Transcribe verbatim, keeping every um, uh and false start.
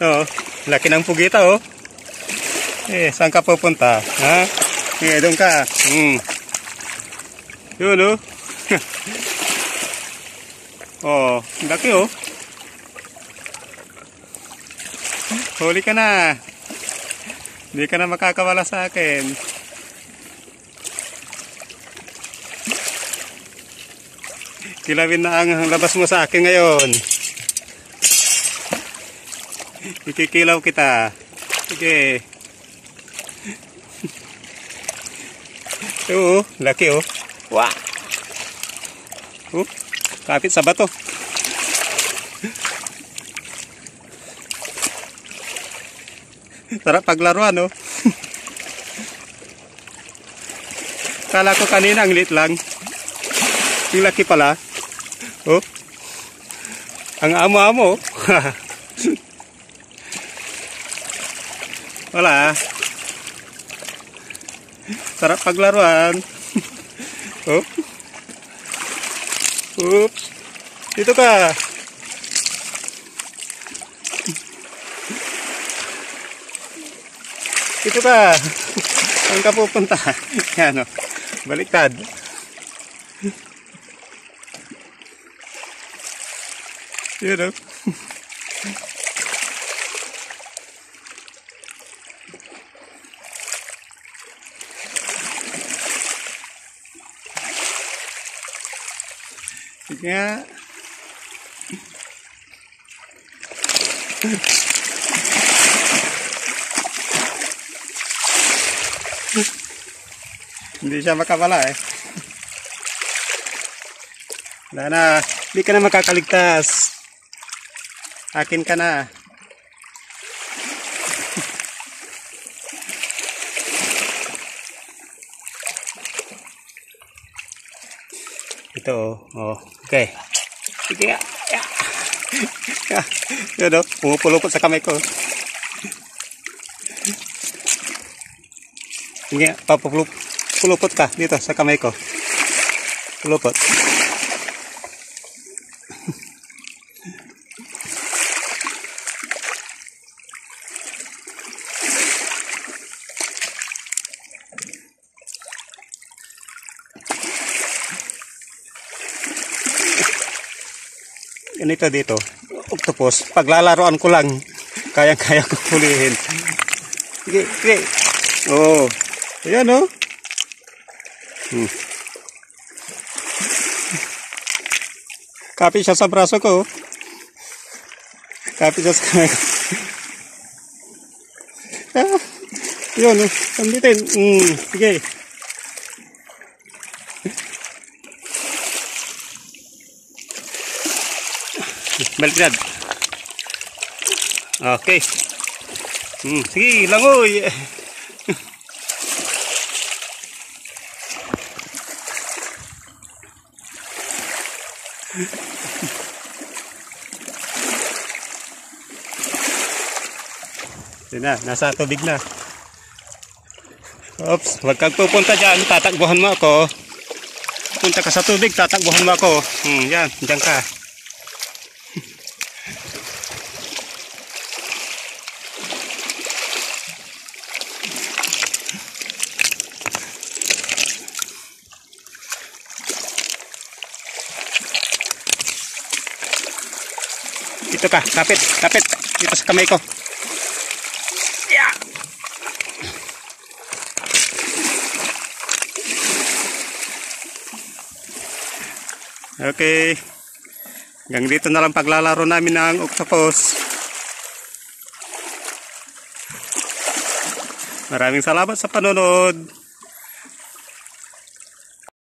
Oh, laki ng pugita oh. Eh, saan ka pupunta? Ha? Eh, doon ka. Hmm. Yun oh. Oh, laki oh. Huli ka na. Hindi ka na makakawala sa akin. Kilawin na ang labas mo sa akin ngayon. Ikikilaw kita. Sige. Oo, laki oh. Wow. Oh, kapit sa bato. Sarap paglaruan oh. Kala ko kanina ang lit lang. Yung laki pala. Oh. Ang amo-amo. Wala. Sarap paglaruan. Oh. Oops. Dito ka. Dito ka. Saan ka pupunta? Yan oh. Baliktad. Yun o. Sige nga. Hindi siya makawala eh. Wala na. Hindi ka na makakaligtas. Akin ka na. Ito oh. Okay. Sige. Yeah. Yun oh. Pumupulupot sa kamay ko. Sige. Papupulupot ka dito sa kamay ko. Pulupot. Ganito dito, octopus, paglalaroan ko lang, kayang-kaya ko hulihin. Sige, sige. Oh, ayan oh. Hmm. Kapit siya sa braso ko. Kapit siya sa kamay ko. Ah, yun oh, sambitin. Hmm, sige. Baliktad. Okay. Hmm, sige, langoy. Yun na, nasa tubig na. Oops, wag kang pupunta dyan, tatakbuhan mo ako. Punta ka sa tubig, tatakbuhan mo ako. Hmm, yan, dyan ka. Dito ka, kapit, kapit. Dito sa kamay ko. Yeah. Okay. Hanggang dito na lang paglalaro namin ng octopus. Maraming salamat sa panonood.